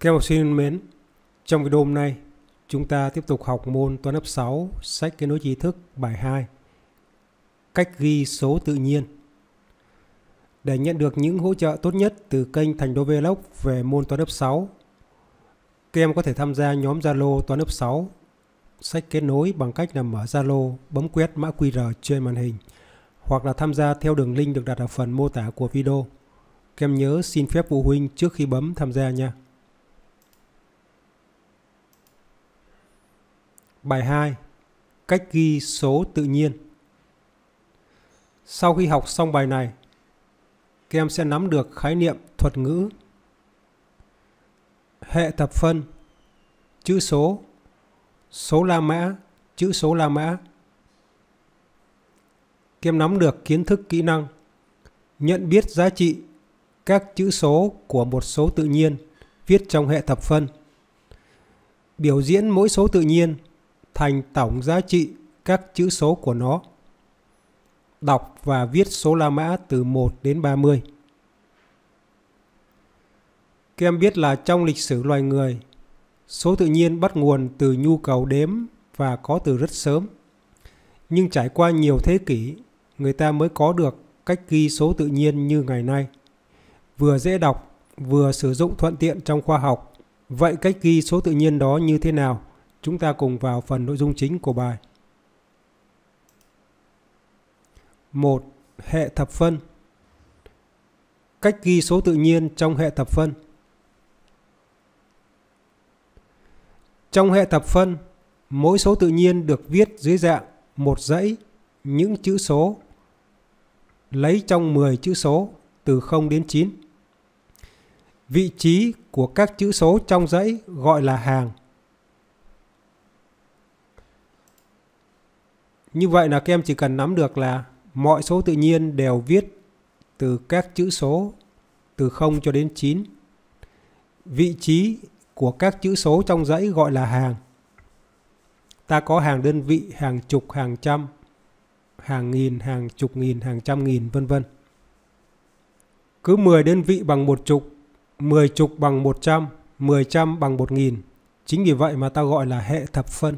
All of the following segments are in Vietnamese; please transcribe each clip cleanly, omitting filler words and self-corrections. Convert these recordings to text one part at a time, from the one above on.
Các em học sinh thân mến, trong video hôm nay chúng ta tiếp tục học môn toán lớp 6, sách kết nối tri thức bài 2, cách ghi số tự nhiên. Để nhận được những hỗ trợ tốt nhất từ kênh Thành Đô Vlog về môn toán lớp 6, các em có thể tham gia nhóm Zalo toán lớp 6 sách kết nối bằng cách là mở Zalo, bấm quét mã QR trên màn hình hoặc là tham gia theo đường link được đặt ở phần mô tả của video. Các em nhớ xin phép phụ huynh trước khi bấm tham gia nha. Bài 2. Cách ghi số tự nhiên. Sau khi học xong bài này, các em sẽ nắm được khái niệm thuật ngữ, hệ thập phân, chữ số, số La Mã, chữ số La Mã. Các em nắm được kiến thức kỹ năng, nhận biết giá trị các chữ số của một số tự nhiên viết trong hệ thập phân, biểu diễn mỗi số tự nhiên thành tổng giá trị các chữ số của nó, đọc và viết số La Mã từ 1 đến 30. Các em biết là trong lịch sử loài người, số tự nhiên bắt nguồn từ nhu cầu đếm và có từ rất sớm. Nhưng trải qua nhiều thế kỷ, người ta mới có được cách ghi số tự nhiên như ngày nay. Vừa dễ đọc, vừa sử dụng thuận tiện trong khoa học. Vậy cách ghi số tự nhiên đó như thế nào? Chúng ta cùng vào phần nội dung chính của bài. 1. Hệ thập phân. Cách ghi số tự nhiên trong hệ thập phân. Trong hệ thập phân, mỗi số tự nhiên được viết dưới dạng một dãy những chữ số lấy trong 10 chữ số từ 0 đến 9. Vị trí của các chữ số trong dãy gọi là hàng. Như vậy là các em chỉ cần nắm được là mọi số tự nhiên đều viết từ các chữ số từ 0 cho đến 9. Vị trí của các chữ số trong dãy gọi là hàng. Ta có hàng đơn vị, hàng chục, hàng trăm, hàng nghìn, hàng chục nghìn, hàng trăm nghìn, vân vân. Cứ 10 đơn vị bằng một chục, 10 chục bằng 100, 10 trăm bằng 1000. Chính vì vậy mà ta gọi là hệ thập phân.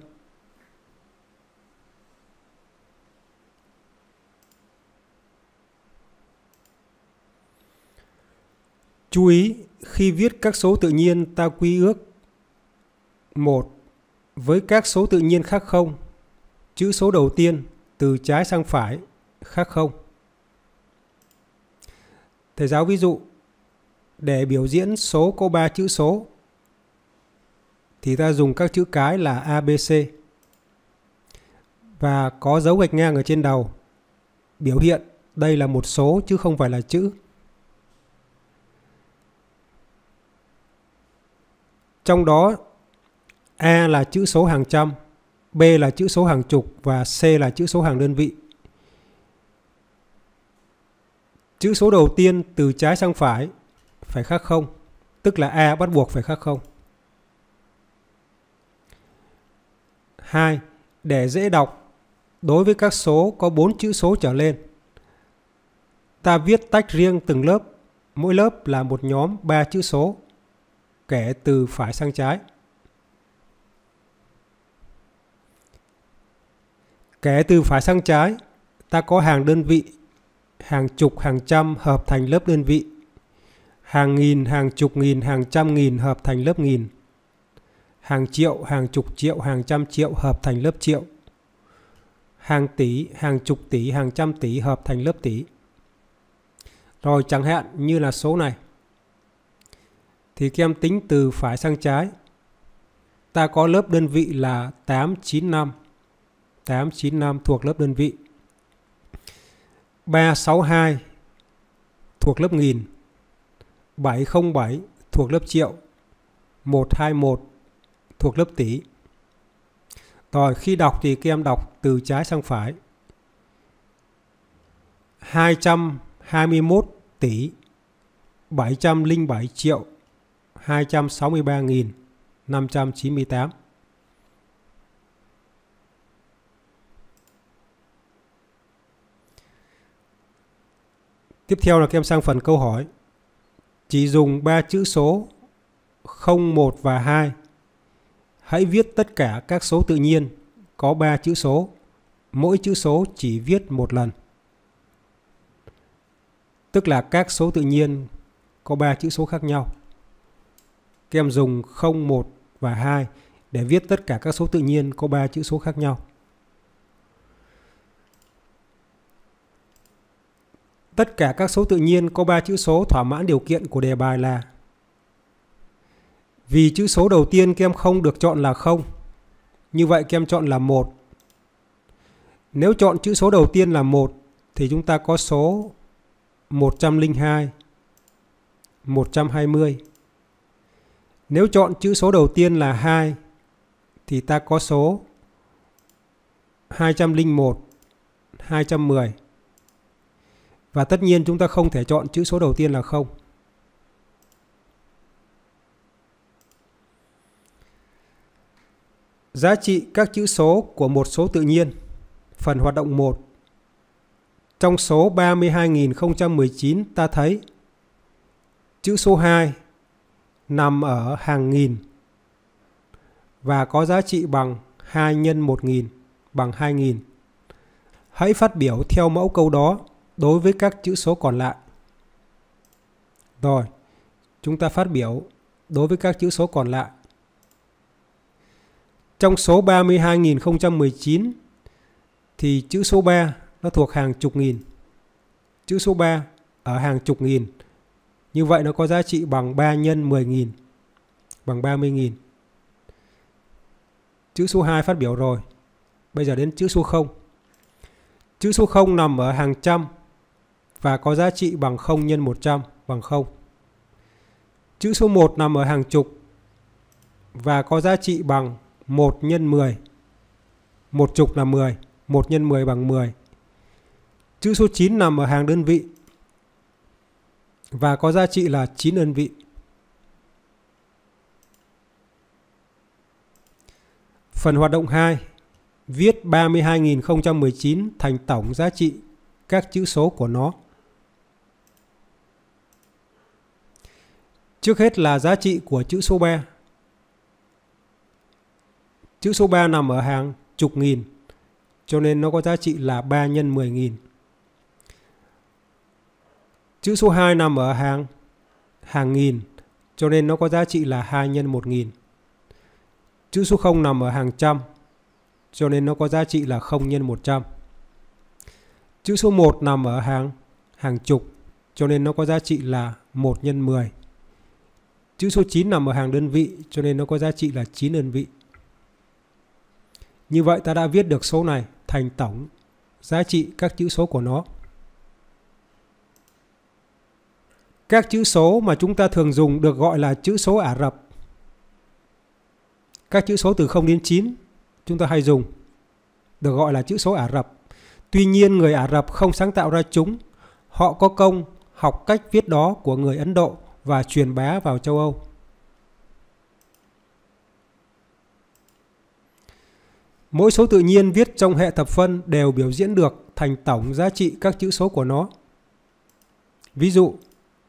Chú ý, khi viết các số tự nhiên ta quy ước: 1. Với các số tự nhiên khác 0, chữ số đầu tiên từ trái sang phải khác 0. Thầy giáo ví dụ, để biểu diễn số có 3 chữ số thì ta dùng các chữ cái là ABC và có dấu gạch ngang ở trên đầu, biểu hiện đây là một số chứ không phải là chữ. Trong đó A là chữ số hàng trăm, B là chữ số hàng chục và C là chữ số hàng đơn vị. Chữ số đầu tiên từ trái sang phải phải khác 0, tức là A bắt buộc phải khác 0. 2. Để dễ đọc, đối với các số có 4 chữ số trở lên, ta viết tách riêng từng lớp, mỗi lớp là một nhóm 3 chữ số, kể từ phải sang trái. Kể từ phải sang trái, ta có hàng đơn vị, hàng chục, hàng trăm hợp thành lớp đơn vị, hàng nghìn, hàng chục nghìn, hàng trăm nghìn hợp thành lớp nghìn, hàng triệu, hàng chục triệu, hàng trăm triệu hợp thành lớp triệu, hàng tỷ, hàng chục tỷ, hàng trăm tỷ hợp thành lớp tỷ. Rồi chẳng hạn như là số này, thì các em tính từ phải sang trái, ta có lớp đơn vị là 895. 895 thuộc lớp đơn vị. 362 thuộc lớp nghìn. 707 thuộc lớp triệu. 121 thuộc lớp tỷ. Rồi khi đọc thì các em đọc từ trái sang phải. 221 tỷ 707 triệu 263.598. Tiếp theo là các em sang phần câu hỏi. Chỉ dùng 3 chữ số 0, 1 và 2. Hãy viết tất cả các số tự nhiên có 3 chữ số. Mỗi chữ số chỉ viết một lần. Tức là các số tự nhiên có 3 chữ số khác nhau. Các em dùng 0, 1 và 2 để viết tất cả các số tự nhiên có 3 chữ số khác nhau. Tất cả các số tự nhiên có 3 chữ số thỏa mãn điều kiện của đề bài là: vì chữ số đầu tiên các em không được chọn là 0, như vậy các em chọn là 1. Nếu chọn chữ số đầu tiên là 1 thì chúng ta có số 102, 120. Nếu chọn chữ số đầu tiên là 2 thì ta có số 201, 210. Và tất nhiên chúng ta không thể chọn chữ số đầu tiên là 0. Giá trị các chữ số của một số tự nhiên. Phần hoạt động 1. Trong số 32.019 ta thấy chữ số 2 nằm ở hàng nghìn và có giá trị bằng 2 nhân 1.000 bằng 2.000. Hãy phát biểu theo mẫu câu đó đối với các chữ số còn lại. Rồi, chúng ta phát biểu đối với các chữ số còn lại. Trong số 32.019 thì chữ số 3 nó thuộc hàng chục nghìn. Chữ số 3 ở hàng chục nghìn. Như vậy nó có giá trị bằng 3 nhân 10.000 bằng 30.000. Chữ số 2 phát biểu rồi. Bây giờ đến chữ số 0. Chữ số 0 nằm ở hàng trăm và có giá trị bằng 0 nhân 100 bằng 0. Chữ số 1 nằm ở hàng chục và có giá trị bằng 1 nhân 10. Một chục là 10, 1 nhân 10 bằng 10. Chữ số 9 nằm ở hàng đơn vị và có giá trị là 9 đơn vị. Phần hoạt động 2. Viết 32.019 thành tổng giá trị các chữ số của nó. Trước hết là giá trị của chữ số 3. Chữ số 3 nằm ở hàng chục nghìn, cho nên nó có giá trị là 3 nhân 10.000. Chữ số 2 nằm ở hàng nghìn, cho nên nó có giá trị là 2 nhân 1.000. Chữ số 0 nằm ở hàng trăm, cho nên nó có giá trị là 0 nhân 100. Chữ số 1 nằm ở hàng chục, cho nên nó có giá trị là 1 nhân 10. Chữ số 9 nằm ở hàng đơn vị, cho nên nó có giá trị là 9 đơn vị. Như vậy ta đã viết được số này thành tổng giá trị các chữ số của nó. Các chữ số mà chúng ta thường dùng được gọi là chữ số Ả Rập. Các chữ số từ 0 đến 9 chúng ta hay dùng được gọi là chữ số Ả Rập. Tuy nhiên người Ả Rập không sáng tạo ra chúng. Họ có công học cách viết đó của người Ấn Độ và truyền bá vào châu Âu. Mỗi số tự nhiên viết trong hệ thập phân đều biểu diễn được thành tổng giá trị các chữ số của nó. Ví dụ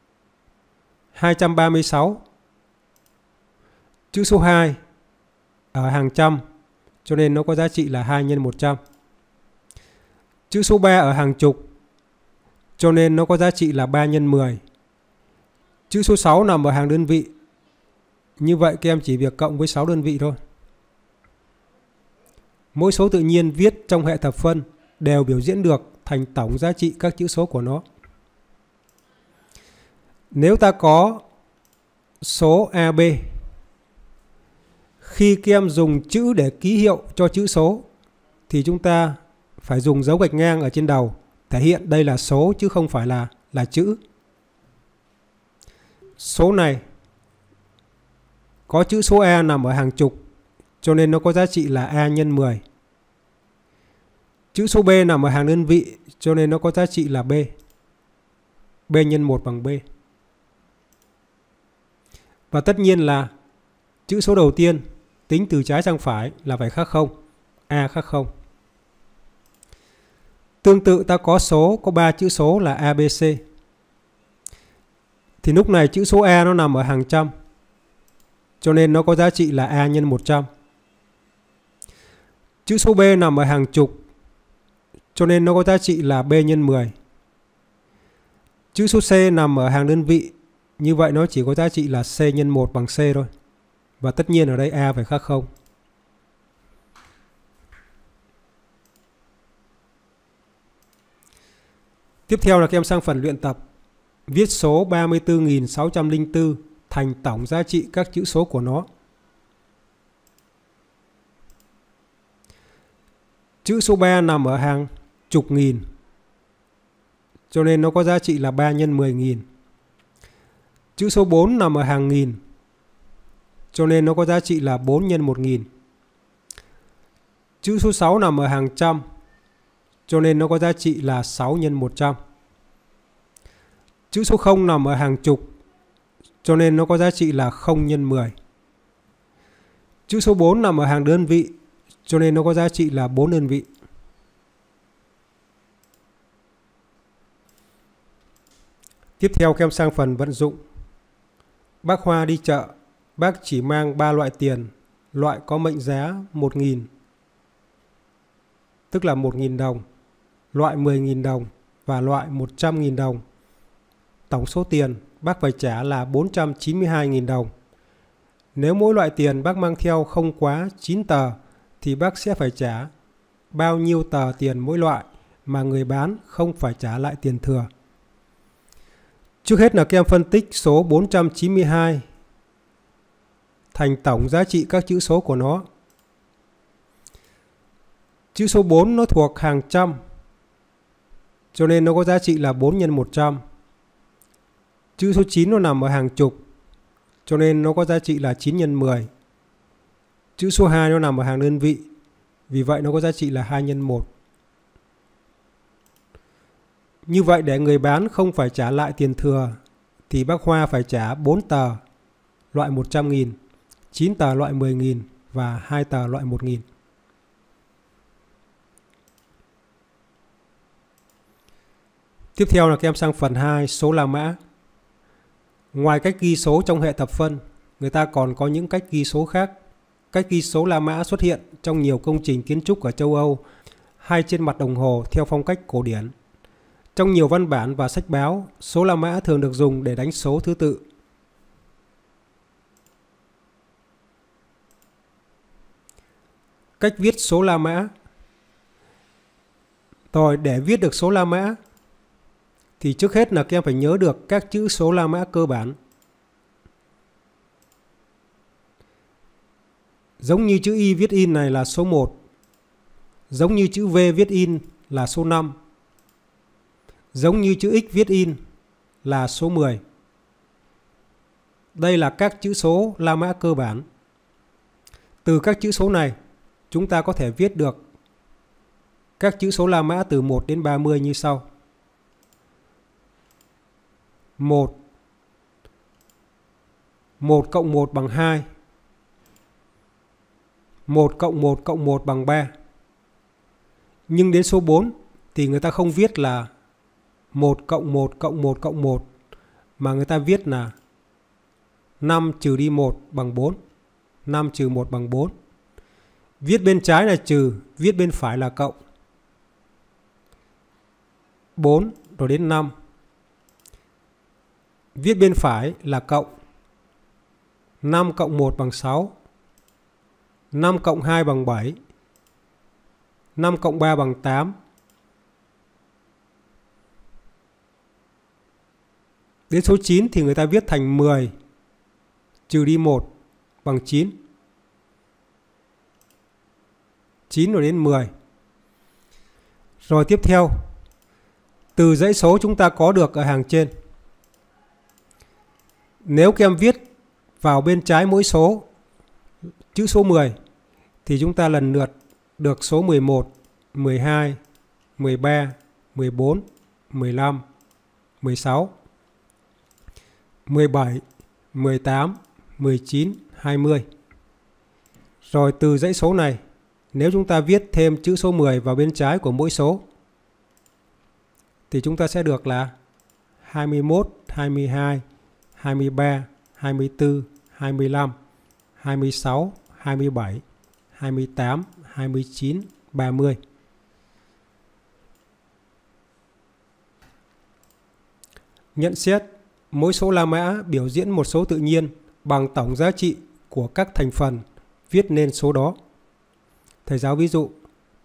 236, chữ số 2 ở hàng trăm, cho nên nó có giá trị là 2 nhân 100. Chữ số 3 ở hàng chục, cho nên nó có giá trị là 3 nhân 10. Chữ số 6 nằm ở hàng đơn vị. Như vậy các em chỉ việc cộng với 6 đơn vị thôi. Mỗi số tự nhiên viết trong hệ thập phân đều biểu diễn được thành tổng giá trị các chữ số của nó. Nếu ta có số AB, khi các em dùng chữ để ký hiệu cho chữ số thì chúng ta phải dùng dấu gạch ngang ở trên đầu thể hiện đây là số chứ không phải là chữ. Số này có chữ số A nằm ở hàng chục, cho nên nó có giá trị là A nhân 10. Chữ số B nằm ở hàng đơn vị, cho nên nó có giá trị là B. B nhân 1 bằng B. Và tất nhiên là chữ số đầu tiên tính từ trái sang phải là phải khác 0. A khác 0. Tương tự ta có số có 3 chữ số là ABC. Thì lúc này chữ số A nó nằm ở hàng trăm. cho nên nó có giá trị là A nhân 100. Chữ số B nằm ở hàng chục, cho nên nó có giá trị là B nhân 10. Chữ số C nằm ở hàng đơn vị, như vậy nó chỉ có giá trị là C nhân 1 bằng C thôi. Và tất nhiên ở đây A phải khác 0. Tiếp theo là các em sang phần luyện tập. Viết số 34.604 thành tổng giá trị các chữ số của nó. Chữ số 3 nằm ở hàng chục nghìn, cho nên nó có giá trị là 3 nhân 10.000. Chữ số 4 nằm ở hàng nghìn, cho nên nó có giá trị là 4 nhân 1.000. Chữ số 6 nằm ở hàng trăm, cho nên nó có giá trị là 6 nhân 100. Chữ số 0 nằm ở hàng chục, cho nên nó có giá trị là 0 nhân 10. Chữ số 4 nằm ở hàng đơn vị, cho nên nó có giá trị là 4 đơn vị. Tiếp theo các em sang phần vận dụng. Bác Hoa đi chợ, bác chỉ mang 3 loại tiền, loại có mệnh giá 1.000, tức là 1.000 đồng, loại 10.000 đồng và loại 100.000 đồng. Tổng số tiền bác phải trả là 492.000 đồng. Nếu mỗi loại tiền bác mang theo không quá 9 tờ thì bác sẽ phải trả bao nhiêu tờ tiền mỗi loại mà người bán không phải trả lại tiền thừa. Trước hết là các em phân tích số 492 thành tổng giá trị các chữ số của nó. Chữ số 4 nó thuộc hàng trăm, cho nên nó có giá trị là 4 nhân 100. Chữ số 9 nó nằm ở hàng chục, cho nên nó có giá trị là 9 nhân 10. Chữ số 2 nó nằm ở hàng đơn vị, vì vậy nó có giá trị là 2 nhân 1. Như vậy để người bán không phải trả lại tiền thừa thì bác Hoa phải trả 4 tờ loại 100.000, 9 tờ loại 10.000 và 2 tờ loại 1.000. Tiếp theo là các em sang phần 2, số La Mã. Ngoài cách ghi số trong hệ thập phân, người ta còn có những cách ghi số khác. Cách ghi số La Mã xuất hiện trong nhiều công trình kiến trúc ở châu Âu hay trên mặt đồng hồ theo phong cách cổ điển. Trong nhiều văn bản và sách báo, số La Mã thường được dùng để đánh số thứ tự. Cách viết số La Mã. Rồi để viết được số La Mã thì trước hết là các em phải nhớ được các chữ số La Mã cơ bản. Giống như chữ Y viết in này là số 1. Giống như chữ V viết in là số 5. Giống như chữ X viết in là số 10. Đây là các chữ số La Mã cơ bản. Từ các chữ số này, chúng ta có thể viết được các chữ số La Mã từ 1 đến 30 như sau. 1. 1 cộng 1 bằng 2. 1 cộng 1 cộng 1 bằng 3. Nhưng đến số 4 thì người ta không viết là 1 cộng 1 cộng 1 cộng 1, mà người ta viết là 5 trừ đi 1 bằng 4. 5 trừ 1 bằng 4. Viết bên trái là trừ, viết bên phải là cộng. 4 rồi đến 5. Viết bên phải là cộng. 5 cộng 1 bằng 6. 5 cộng 2 bằng 7. 5 cộng 3 bằng 8. Đến số 9 thì người ta viết thành 10 trừ đi 1 bằng 9. 9 rồi đến 10. Rồi tiếp theo, từ dãy số chúng ta có được ở hàng trên. Nếu các em viết vào bên trái mỗi số chữ số 10 thì chúng ta lần lượt được số 11, 12, 13, 14, 15, 16, 17, 18, 19, 20. Rồi từ dãy số này, nếu chúng ta viết thêm chữ số 10 vào bên trái của mỗi số thì chúng ta sẽ được là 21, 22, 23, 24, 25, 26, 27, 28, 29, 30. Nhận xét, mỗi số La Mã biểu diễn một số tự nhiên bằng tổng giá trị của các thành phần, viết nên số đó. Thầy giáo ví dụ,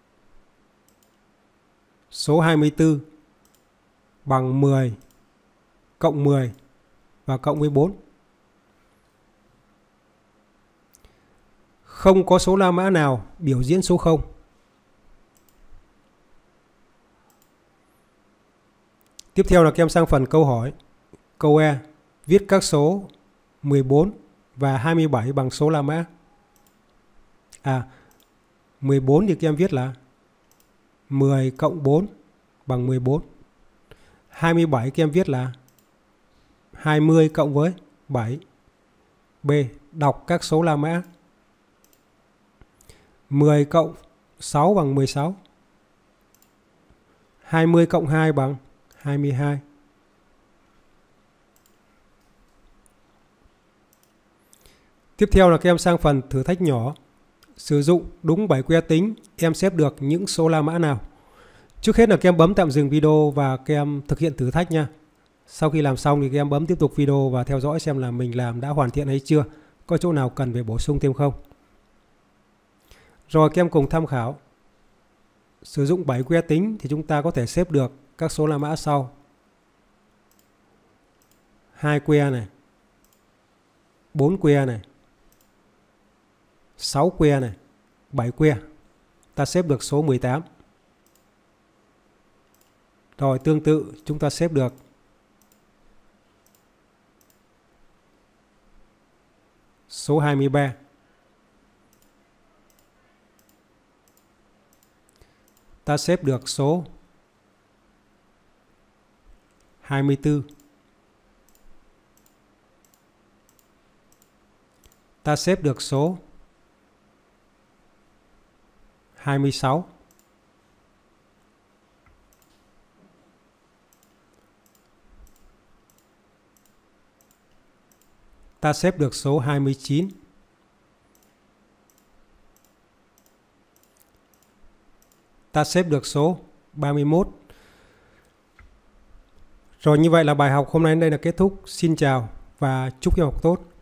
số 24 bằng 10 cộng 10 và cộng với 4. Không có số La Mã nào biểu diễn số 0. Tiếp theo là các em sang phần câu hỏi. Câu E, viết các số 14 và 27 bằng số La Mã. 14 thì các em viết là 10 cộng 4 bằng 14. 27 các em viết là 20 cộng với 7. B. Đọc các số La Mã. 10 cộng 6 bằng 16. 20 cộng 2 bằng 22. Tiếp theo là các em sang phần thử thách nhỏ. Sử dụng đúng 7 que tính, em xếp được những số La Mã nào? Trước hết là các em bấm tạm dừng video và các em thực hiện thử thách nha. Sau khi làm xong thì các em bấm tiếp tục video và theo dõi xem là mình làm đã hoàn thiện hay chưa, có chỗ nào cần phải bổ sung thêm không. Rồi các em cùng tham khảo. Sử dụng 7 que tính thì chúng ta có thể xếp được các số La Mã sau. 2 que này, 4 que này, 6 que này, 7 que. Ta xếp được số 18. Rồi tương tự chúng ta xếp được số 23. Ta xếp được số 24. Ta xếp được số 26. Ta xếp được số 29. Ta xếp được số 31. Rồi như vậy là bài học hôm nay đến đây là kết thúc. Xin chào và chúc em học tốt.